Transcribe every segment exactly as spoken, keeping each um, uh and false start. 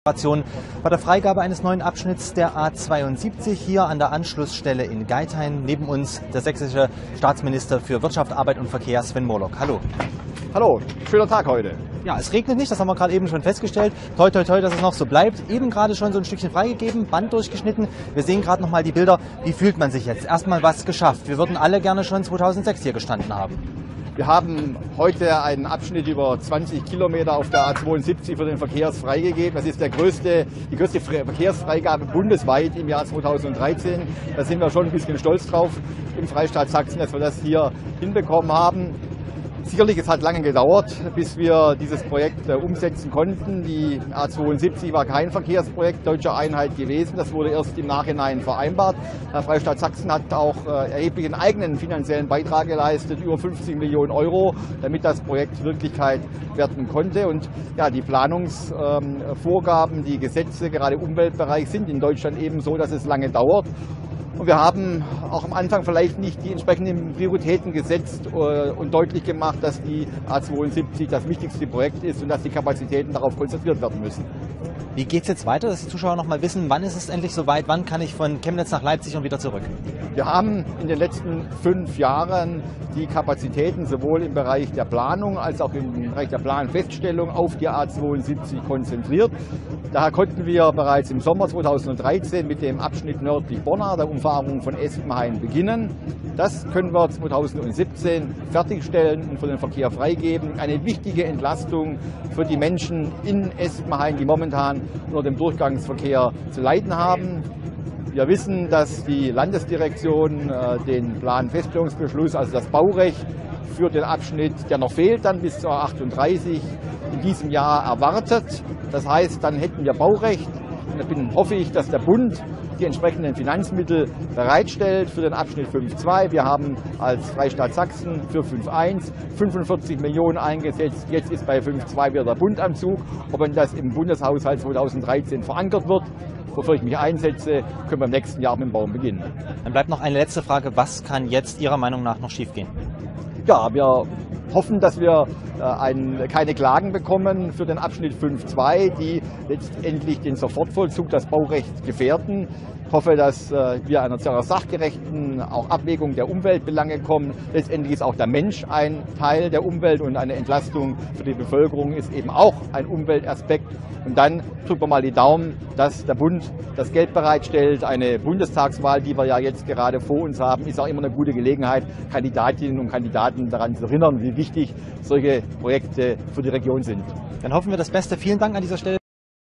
Demonstration bei der Freigabe eines neuen Abschnitts der A zweiundsiebzig hier an der Anschlussstelle in Geithain. Neben uns der sächsische Staatsminister für Wirtschaft, Arbeit und Verkehr, Sven Morlock. Hallo. Hallo, schöner Tag heute. Ja, es regnet nicht, das haben wir gerade eben schon festgestellt. Toi, toi, toi, dass es noch so bleibt. Eben gerade schon so ein Stückchen freigegeben, Band durchgeschnitten. Wir sehen gerade noch mal die Bilder. Wie fühlt man sich jetzt? Erstmal was geschafft. Wir würden alle gerne schon zweitausendsechs hier gestanden haben. Wir haben heute einen Abschnitt über zwanzig Kilometer auf der A zweiundsiebzig für den Verkehr freigegeben. Das ist der größte, die größte Verkehrsfreigabe bundesweit im Jahr zweitausenddreizehn. Da sind wir schon ein bisschen stolz drauf im Freistaat Sachsen, dass wir das hier hinbekommen haben. Sicherlich, es hat lange gedauert, bis wir dieses Projekt äh, umsetzen konnten. Die A zweiundsiebzig war kein Verkehrsprojekt deutscher Einheit gewesen. Das wurde erst im Nachhinein vereinbart. Der Freistaat Sachsen hat auch äh, erheblichen eigenen finanziellen Beitrag geleistet, über fünfzig Millionen Euro, damit das Projekt Wirklichkeit werden konnte. Und ja, die Planungsvorgaben, ähm, die Gesetze, gerade im Umweltbereich, sind in Deutschland eben so, dass es lange dauert. Und wir haben auch am Anfang vielleicht nicht die entsprechenden Prioritäten gesetzt und deutlich gemacht, dass die A zweiundsiebzig das wichtigste Projekt ist und dass die Kapazitäten darauf konzentriert werden müssen. Wie geht es jetzt weiter, dass die Zuschauer noch mal wissen, wann ist es endlich soweit, wann kann ich von Chemnitz nach Leipzig und wieder zurück? Wir haben in den letzten fünf Jahren die Kapazitäten sowohl im Bereich der Planung als auch im Bereich der Planfeststellung auf die A zweiundsiebzig konzentriert. Daher konnten wir bereits im Sommer zweitausenddreizehn mit dem Abschnitt nördlich Borna, der Umfahrung von Espenhain, beginnen. Das können wir zweitausendsiebzehn fertigstellen und für den Verkehr freigeben. Eine wichtige Entlastung für die Menschen in Espenhain, die momentan unter dem Durchgangsverkehr zu leiden haben. Wir wissen, dass die Landesdirektion äh, den Planfeststellungsbeschluss, also das Baurecht für den Abschnitt, der noch fehlt, dann bis zur achtunddreißig in diesem Jahr erwartet. Das heißt, dann hätten wir Baurecht. Und dann hoffe ich, dass der Bund die entsprechenden Finanzmittel bereitstellt für den Abschnitt fünf Punkt zwei. Wir haben als Freistaat Sachsen für fünf Punkt eins fünfundvierzig Millionen eingesetzt. Jetzt ist bei fünf Punkt zwei wieder der Bund am Zug. Ob das im Bundeshaushalt zweitausenddreizehn verankert wird, wofür ich mich einsetze, können wir im nächsten Jahr mit dem Bauen beginnen. Dann bleibt noch eine letzte Frage. Was kann jetzt Ihrer Meinung nach noch schiefgehen? Ja, wir hoffen, dass wir äh, ein, keine Klagen bekommen für den Abschnitt fünf Punkt zwei, die letztendlich den Sofortvollzug, das Baurecht gefährden. Ich hoffe, dass äh, wir einer sehr sachgerechten auch Abwägung der Umweltbelange kommen. Letztendlich ist auch der Mensch ein Teil der Umwelt und eine Entlastung für die Bevölkerung ist eben auch ein Umweltaspekt. Und dann drücken wir mal die Daumen, dass der Bund das Geld bereitstellt. Eine Bundestagswahl, die wir ja jetzt gerade vor uns haben, ist auch immer eine gute Gelegenheit, Kandidatinnen und Kandidaten daran zu erinnern, wie wichtig solche Projekte für die Region sind. Dann hoffen wir das Beste. Vielen Dank an dieser Stelle.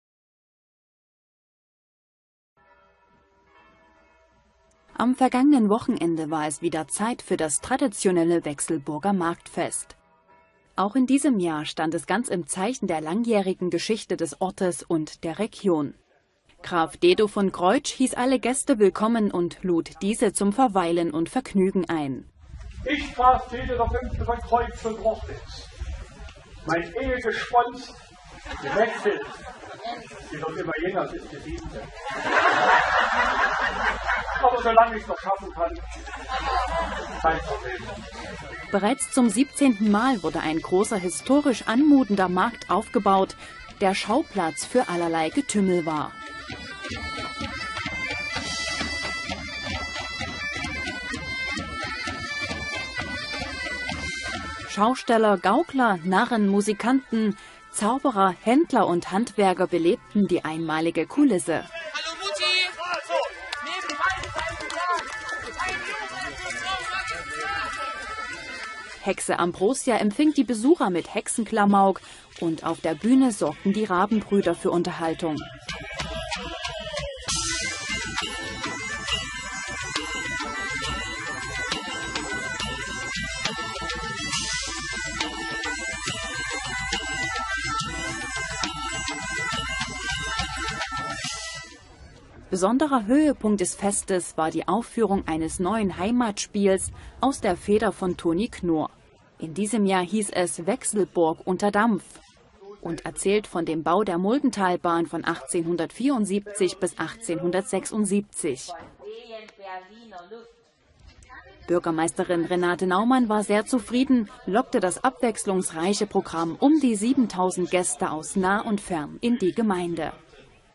Am vergangenen Wochenende war es wieder Zeit für das traditionelle Wechselburger Marktfest. Auch in diesem Jahr stand es ganz im Zeichen der langjährigen Geschichte des Ortes und der Region. Graf Dedo von Greutsch hieß alle Gäste willkommen und lud diese zum Verweilen und Vergnügen ein. Ich, Graf Dedo der Fünfte von Kreuz und Rochwitz, mein Ehegesponst wechselt. Sie wird immer jünger, es ist die siebte. Aber solange ich es noch schaffen kann, kein Problem. Bereits zum siebzehnten Mal wurde ein großer, historisch anmutender Markt aufgebaut, der Schauplatz für allerlei Getümmel war. Schausteller, Gaukler, Narren, Musikanten, Zauberer, Händler und Handwerker belebten die einmalige Kulisse. Hallo Mutti! Hexe Ambrosia empfing die Besucher mit Hexenklamauk und auf der Bühne sorgten die Rabenbrüder für Unterhaltung. Besonderer Höhepunkt des Festes war die Aufführung eines neuen Heimatspiels aus der Feder von Toni Knorr. In diesem Jahr hieß es Wechselburg unter Dampf und erzählt von dem Bau der Muldentalbahn von achtzehnhundertvierundsiebzig bis achtzehnhundertsechsundsiebzig. Bürgermeisterin Renate Naumann war sehr zufrieden, lockte das abwechslungsreiche Programm um die siebentausend Gäste aus nah und fern in die Gemeinde.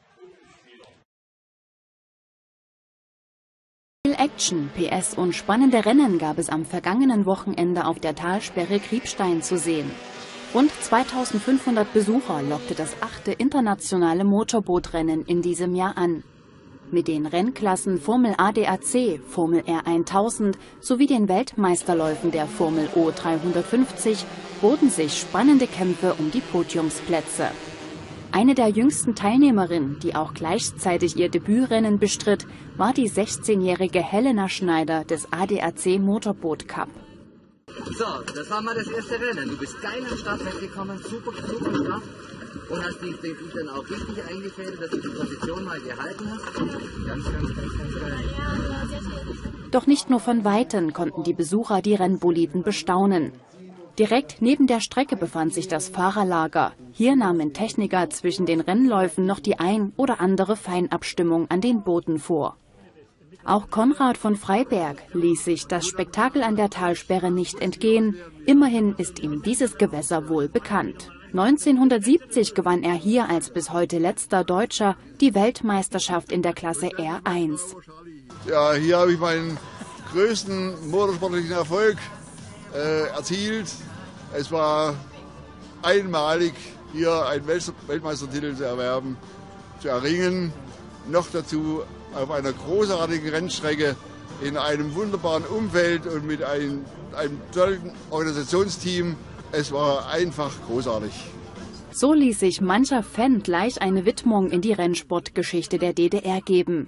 Viel Action, P S und spannende Rennen gab es am vergangenen Wochenende auf der Talsperre Kriebstein zu sehen. Rund zweitausendfünfhundert Besucher lockte das achte internationale Motorbootrennen in diesem Jahr an. Mit den Rennklassen Formel A D A C, Formel R tausend sowie den Weltmeisterläufen der Formel O dreihundertfünfzig boten sich spannende Kämpfe um die Podiumsplätze. Eine der jüngsten Teilnehmerinnen, die auch gleichzeitig ihr Debütrennen bestritt, war die sechzehnjährige Helena Schneider des A D A C Motorboot Cup. So, das war mal das erste Rennen. Du bist geil am Start weggekommen, super, super Start und hast dich, denke ich, dann auch richtig eingefädelt, dass du die Position mal gehalten hast. Ganz, ganz, ganz, ganz geil. Doch nicht nur von Weitem konnten die Besucher die Rennboliden bestaunen. Direkt neben der Strecke befand sich das Fahrerlager. Hier nahmen Techniker zwischen den Rennläufen noch die ein oder andere Feinabstimmung an den Booten vor. Auch Konrad von Freiberg ließ sich das Spektakel an der Talsperre nicht entgehen. Immerhin ist ihm dieses Gewässer wohl bekannt. neunzehnhundertsiebzig gewann er hier als bis heute letzter Deutscher die Weltmeisterschaft in der Klasse R eins. Ja, hier habe ich meinen größten motorsportlichen Erfolg äh, erzielt. Es war einmalig, hier einen Weltmeistertitel zu erwerben, zu erringen. Noch dazu auf einer großartigen Rennstrecke in einem wunderbaren Umfeld und mit einem, einem tollen Organisationsteam. Es war einfach großartig. So ließ sich mancher Fan gleich eine Widmung in die Rennsportgeschichte der D D R geben.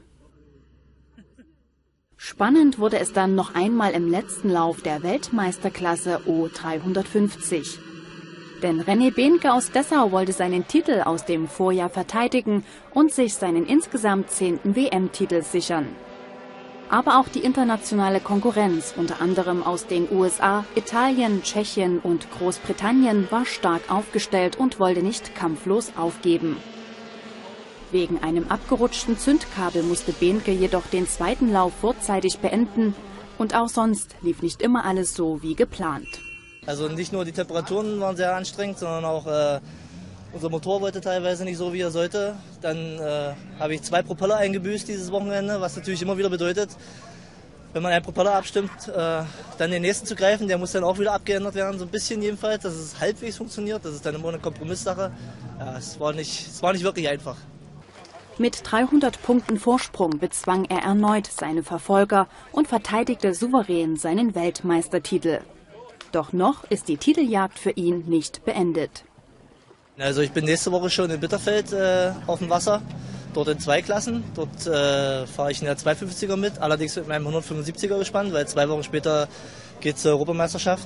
Spannend wurde es dann noch einmal im letzten Lauf der Weltmeisterklasse O dreihundertfünfzig. Denn René Behnke aus Dessau wollte seinen Titel aus dem Vorjahr verteidigen und sich seinen insgesamt zehnten W M-Titel sichern. Aber auch die internationale Konkurrenz, unter anderem aus den U S A, Italien, Tschechien und Großbritannien, war stark aufgestellt und wollte nicht kampflos aufgeben. Wegen einem abgerutschten Zündkabel musste Behnke jedoch den zweiten Lauf vorzeitig beenden und auch sonst lief nicht immer alles so wie geplant. Also nicht nur die Temperaturen waren sehr anstrengend, sondern auch äh, unser Motor wollte teilweise nicht so, wie er sollte. Dann äh, habe ich zwei Propeller eingebüßt dieses Wochenende, was natürlich immer wieder bedeutet, wenn man einen Propeller abstimmt, äh, dann den nächsten zu greifen, der muss dann auch wieder abgeändert werden, so ein bisschen jedenfalls, dass es halbwegs funktioniert. Das ist dann immer eine Kompromisssache. Ja, es war nicht, es war nicht wirklich einfach. Mit dreihundert Punkten Vorsprung bezwang er erneut seine Verfolger und verteidigte souverän seinen Weltmeistertitel. Doch noch ist die Titeljagd für ihn nicht beendet. Also ich bin nächste Woche schon in Bitterfeld äh, auf dem Wasser, dort in zwei Klassen. Dort äh, fahre ich in der zweihundertfünfziger mit, allerdings mit meinem hundertfünfundsiebziger gespannt, weil zwei Wochen später geht es zur Europameisterschaft.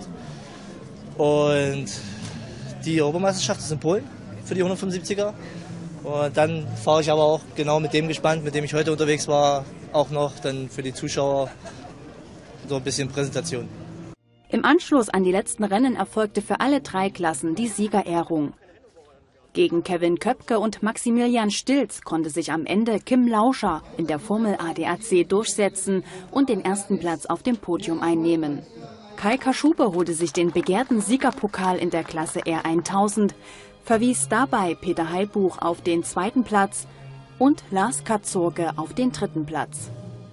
Und die Europameisterschaft ist in Polen für die hundertfünfundsiebziger. Und dann fahre ich aber auch genau mit dem gespannt, mit dem ich heute unterwegs war, auch noch dann für die Zuschauer so ein bisschen Präsentation. Im Anschluss an die letzten Rennen erfolgte für alle drei Klassen die Siegerehrung. Gegen Kevin Köpke und Maximilian Stilz konnte sich am Ende Kim Lauscher in der Formel A D A C durchsetzen und den ersten Platz auf dem Podium einnehmen. Kai Kaschube holte sich den begehrten Siegerpokal in der Klasse R tausend, verwies dabei Peter Heilbuch auf den zweiten Platz und Lars Katzorge auf den dritten Platz.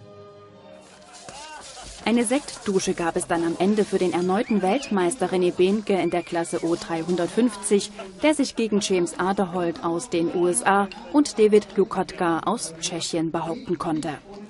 Eine Sektdusche gab es dann am Ende für den erneuten Weltmeister René Behnke in der Klasse O dreihundertfünfzig, der sich gegen James Aderholt aus den U S A und David Lukotka aus Tschechien behaupten konnte.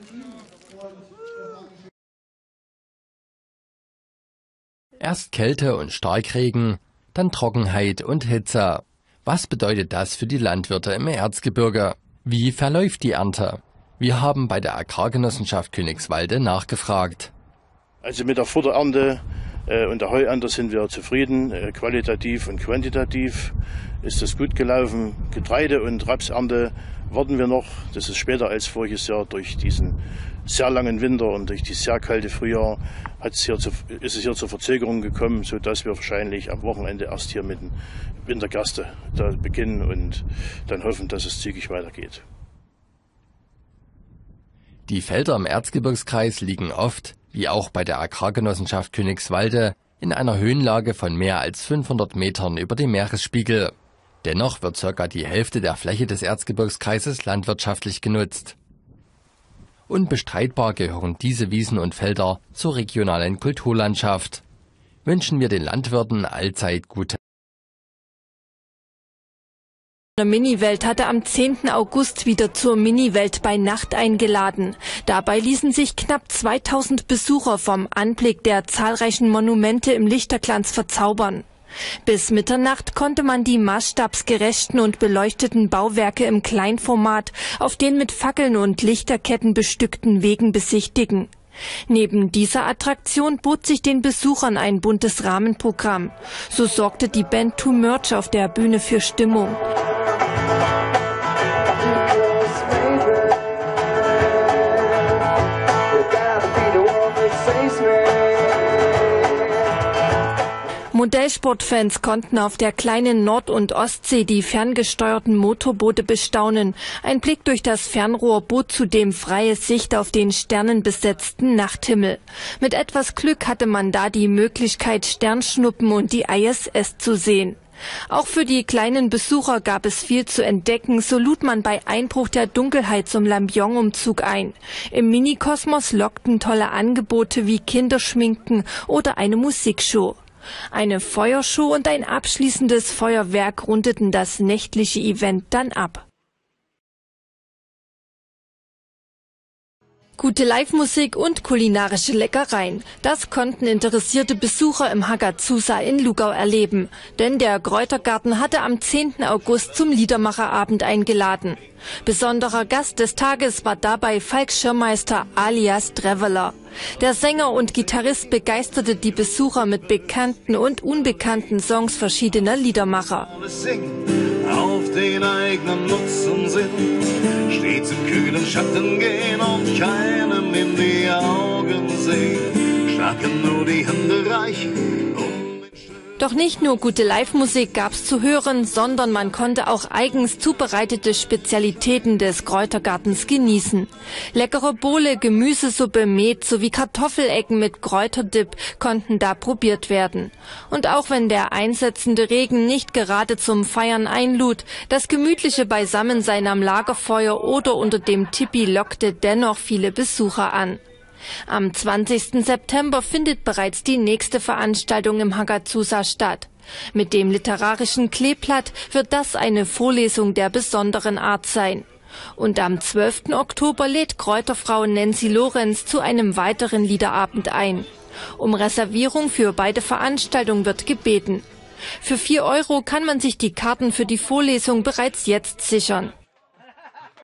Erst Kälte und Starkregen, dann Trockenheit und Hitze. Was bedeutet das für die Landwirte im Erzgebirge? Wie verläuft die Ernte? Wir haben bei der Agrargenossenschaft Königswalde nachgefragt. Also mit der Futterernte äh, und der Heuernte sind wir zufrieden. Äh, qualitativ und quantitativ ist das gut gelaufen. Getreide- und Rapsernte warten wir noch. Das ist später als voriges Jahr. Durch diesen sehr langen Winter und durch die sehr kalte Frühjahr hat's hier zu, ist es hier zur Verzögerung gekommen, sodass wir wahrscheinlich am Wochenende erst hier mit den Wintergerste da beginnen und dann hoffen, dass es zügig weitergeht. Die Felder im Erzgebirgskreis liegen oft, wie auch bei der Agrargenossenschaft Königswalde, in einer Höhenlage von mehr als fünfhundert Metern über dem Meeresspiegel. Dennoch wird ca. die Hälfte der Fläche des Erzgebirgskreises landwirtschaftlich genutzt. Unbestreitbar gehören diese Wiesen und Felder zur regionalen Kulturlandschaft. Wünschen wir den Landwirten allzeit gute. Die Mini-Welt hatte am zehnten August wieder zur Mini-Welt bei Nacht eingeladen. Dabei ließen sich knapp zweitausend Besucher vom Anblick der zahlreichen Monumente im Lichterglanz verzaubern. Bis Mitternacht konnte man die maßstabsgerechten und beleuchteten Bauwerke im Kleinformat auf den mit Fackeln und Lichterketten bestückten Wegen besichtigen. Neben dieser Attraktion bot sich den Besuchern ein buntes Rahmenprogramm. So sorgte die Band Too Merch auf der Bühne für Stimmung. Modellsportfans konnten auf der kleinen Nord- und Ostsee die ferngesteuerten Motorboote bestaunen. Ein Blick durch das Fernrohr bot zudem freie Sicht auf den sternenbesetzten Nachthimmel. Mit etwas Glück hatte man da die Möglichkeit, Sternschnuppen und die I S S zu sehen. Auch für die kleinen Besucher gab es viel zu entdecken, so lud man bei Einbruch der Dunkelheit zum Lampion-Umzug ein. Im Minikosmos lockten tolle Angebote wie Kinderschminken oder eine Musikshow. Eine Feuershow und ein abschließendes Feuerwerk rundeten das nächtliche Event dann ab. Gute Live-Musik und kulinarische Leckereien. Das konnten interessierte Besucher im Hagazusa in Lugau erleben. Denn der Kräutergarten hatte am zehnten August zum Liedermacherabend eingeladen. Besonderer Gast des Tages war dabei Falk Schirmeister alias Traveler. Der Sänger und Gitarrist begeisterte die Besucher mit bekannten und unbekannten Songs verschiedener Liedermacher. Auf den eigenen Nutzen sind, stets im kühlen Schatten gehen und keinem in die Augen sehen, starken nur die Hände reichen. Doch nicht nur gute Live-Musik gab's zu hören, sondern man konnte auch eigens zubereitete Spezialitäten des Kräutergartens genießen. Leckere Bowle, Gemüsesuppe, Met sowie Kartoffelecken mit Kräuterdip konnten da probiert werden. Und auch wenn der einsetzende Regen nicht gerade zum Feiern einlud, das gemütliche Beisammensein am Lagerfeuer oder unter dem Tipi lockte dennoch viele Besucher an. Am zwanzigsten September findet bereits die nächste Veranstaltung im Hagazusa statt. Mit dem literarischen Kleeblatt wird das eine Vorlesung der besonderen Art sein. Und am zwölften Oktober lädt Kräuterfrau Nancy Lorenz zu einem weiteren Liederabend ein. Um Reservierung für beide Veranstaltungen wird gebeten. Für vier Euro kann man sich die Karten für die Vorlesung bereits jetzt sichern.